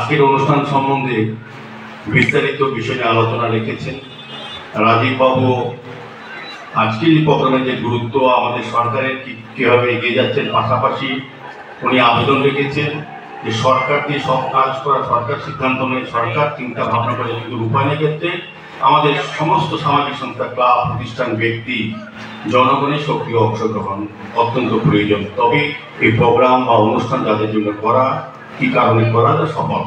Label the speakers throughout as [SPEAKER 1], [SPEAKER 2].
[SPEAKER 1] আজকের অনুষ্ঠান সম্বন্ধে বিস্তারিত বিষয় নিয়ে আলোচনা রেখেছেন রাজীব বাবু। আজকের এই প্রোগ্রামের যে গুরুত্ব, আমাদের সরকারের কীভাবে এগিয়ে যাচ্ছেন, পাশাপাশি উনি আবেদন রেখেছেন যে সরকার দিয়ে সব কাজ করা, সরকার সিদ্ধান্ত নেয়, সরকার চিন্তা ভাবনা করে, কিন্তু রূপায়ণের ক্ষেত্রে আমাদের সমস্ত সামাজিক সংস্থা, ক্লাব, প্রতিষ্ঠান, ব্যক্তি, জনগণের সক্রিয় অংশগ্রহণ অত্যন্ত প্রয়োজন। তবে এই প্রোগ্রাম বা অনুষ্ঠান যাদের জন্য করা, কি কারণে করা, তা সফল।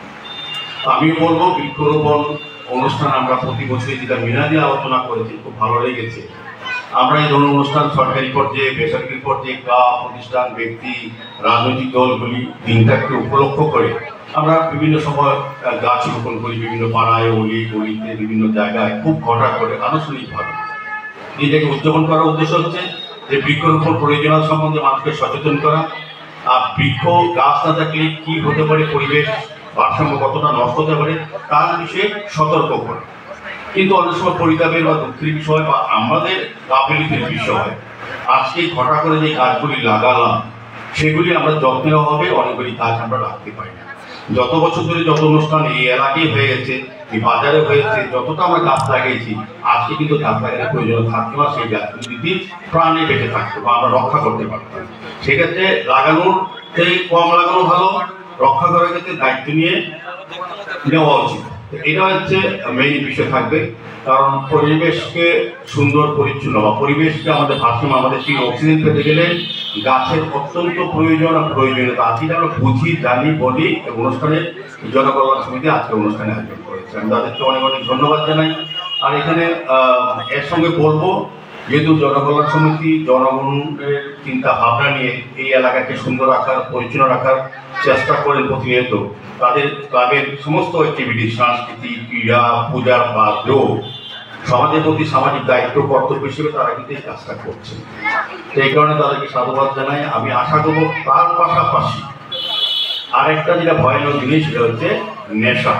[SPEAKER 1] আমি বলবো বৃক্ষরোপণ অনুষ্ঠান আমরা প্রতি বছরই যেটা মিনাদি আলোচনা করেছি, খুব ভালো লেগেছে। আমরা এই ধরনের অনুষ্ঠান সরকারি পর্যায়ে, বেসরকারি পর্যায়ে, ক্লাব, প্রতিষ্ঠান, ব্যক্তি, রাজনৈতিক দলগুলি দিনটাকে উপলক্ষ করে আমরা বিভিন্ন সময় গাছ রোপণ করি, বিভিন্ন পাড়ায়, অলি গলিতে, বিভিন্ন জায়গায় খুব ঘটা করে আনুষ্ঠানিকভাবে। এটাকে উদযাপন করার উদ্দেশ্য হচ্ছে যে বৃক্ষরোপণ প্রয়োজনীয়তা সম্বন্ধে মানুষকে সচেতন করা, আর বৃক্ষ গাছ না থাকলে কি হতে পারে, পরিবেশ ভারসাম্য কতটা নষ্ট হতে পারে তার বিষয়ে সতর্ক করা। কিন্তু অনেক সময় পরিতাপের বা দুঃখের বিষয় বা আমাদের গাফিলতির বিষয়, আজকে ঘটা করে যে গাছগুলি লাগালাম সেগুলি আমরা যত্নের অভাবে অনেকগুলি গাছ আমরা রাখতে পারি না। যত বছর ধরে যত অনুষ্ঠান এই এলাকায় হয়ে গেছে, এই বাজারে হয়েছে, যতটা আমরা গাছ লাগিয়েছি, আজকে কিন্তু গাছ লাগানোর প্রয়োজন থাকতো না। সেই গাছগুলি যদি প্রাণে বেঁচে থাকতো বা আমরা রক্ষা করতে পারতাম, সেক্ষেত্রে লাগানোর থেকে কম লাগানো ভালো, রক্ষা করার ক্ষেত্রে দায়িত্ব নিয়ে নেওয়া উচিত। এটা হচ্ছে মেইন বিষয় থাকবে। কারণ পরিবেশকে সুন্দর পরিচ্ছন্ন বা পরিবেশকে আমাদের ভারসাম্য, আমাদের সেই অক্সিজেন পেতে গেলে গাছের অত্যন্ত প্রয়োজনীয়তা আছে। আমরা বুঝি, জানি, বলি। অনুষ্ঠানে জনকল্যাণ সমিতি আজকে অনুষ্ঠানে আয়োজন করেছে, আমি তাদেরকে অনেক অনেক ধন্যবাদ জানাই। আর এখানে এর সঙ্গে বলবো, যেহেতু জনকল্যাণ সমিতি জনগণের চিন্তা ভাবনা নিয়ে এই এলাকাকে সুন্দর রাখার, পরিচ্ছন্ন রাখার চেষ্টা করেন প্রতিনিয়ত, তাদের ক্লাবের সমস্ত অ্যাক্টিভিটি, সাংস্কৃতিক, ক্রীড়া, পূজার বাদেও সমাজের প্রতি সামাজিক দায়িত্ব, কর্তব্য হিসেবে তারা কিন্তু এই কাজটা করছেন। সেই কারণে তাদেরকে সাধুবাদ জানাই। আমি আশা করব তার পাশাপাশি আরেকটা যেটা ভয়ানক জিনিস, সেটা হচ্ছে নেশা।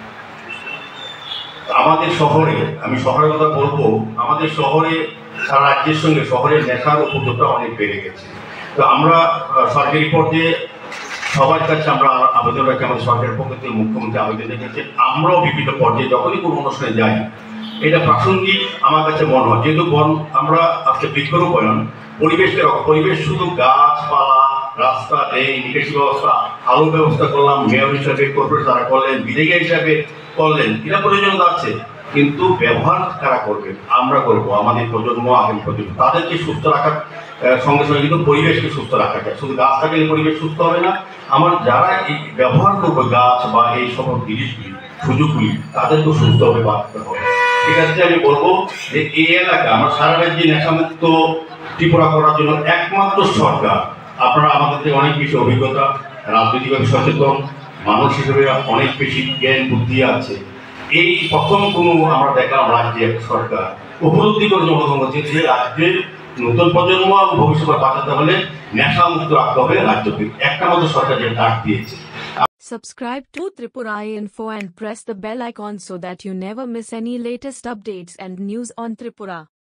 [SPEAKER 1] আমাদের শহরে, আমি শহরের কথা বলবো, আমাদের শহরে সারা রাজ্যের সঙ্গে শহরের নেশার উপযোগটা অনেক বেড়ে গেছে। তো আমরা সরকারি পর্যায়ে সবার কাছে আমরা আবেদন রাখি, আমাদের সরকারের পক্ষ থেকে মুখ্যমন্ত্রী আবেদন রেখেছে, আমরাও বিভিন্ন পর্যায়ে যখনই কোনো অনুষ্ঠানে যাই, এটা প্রাসঙ্গিক আমার কাছে মনে হয়। যেহেতু আমরা আজকে বৃক্ষরোপণ, পরিবেশকে রক্ষা, পরিবেশ শুধু গাছপালা, রাস্তা, নিকাশি ব্যবস্থা, আলোর ব্যবস্থা করলাম, মেয়র হিসাবে, কর্পোরেট তারা করলেন, বিধায়িকা হিসাবে করলেন, এটা প্রয়োজনীয়তা আছে, কিন্তু ব্যবহার কারা করবে? আমরা করবো, আমাদের প্রজন্ম, আগামী প্রজন্ম। তাদেরকে সুস্থ রাখার সঙ্গে সঙ্গে কিন্তু পরিবেশকে সুস্থ রাখা যায়। শুধু গাছ থাকলে পরিবেশ সুস্থ হবে না, আমার যারা এই ব্যবহার করবে গাছ বা এই সকল জিনিসগুলি, সুযোগগুলি, তাদেরকেও সুস্থভাবে বাঁচতে হবে। সেক্ষেত্রে আমি বলবো যে এই এলাকা আমার সারা রাজ্যে নেশামুক্ত ত্রিপুরা করার জন্য একমাত্র সরকার। আপনারা আমাদের থেকে অনেক বেশি অভিজ্ঞতা, রাজনৈতিকভাবে সচেতন, মানুষ হিসেবে অনেক বেশি জ্ঞান বুদ্ধি আছে। এই প্রথম কোনো আমরা দেখলাম রাজ্যে এক সরকার উপলব্ধি করে জনগণ করছে যে রাজ্যের নতুন প্রজন্ম ভবিষ্যতে বাঁচাতে হলে নেশামুক্ত রাখতে হবে রাজ্যকে। একটা মাত্র সরকার যে ডাক দিয়েছে।
[SPEAKER 2] Subscribe to Tripurainfo and press the bell icon so that you never miss any latest updates and news on Tripura.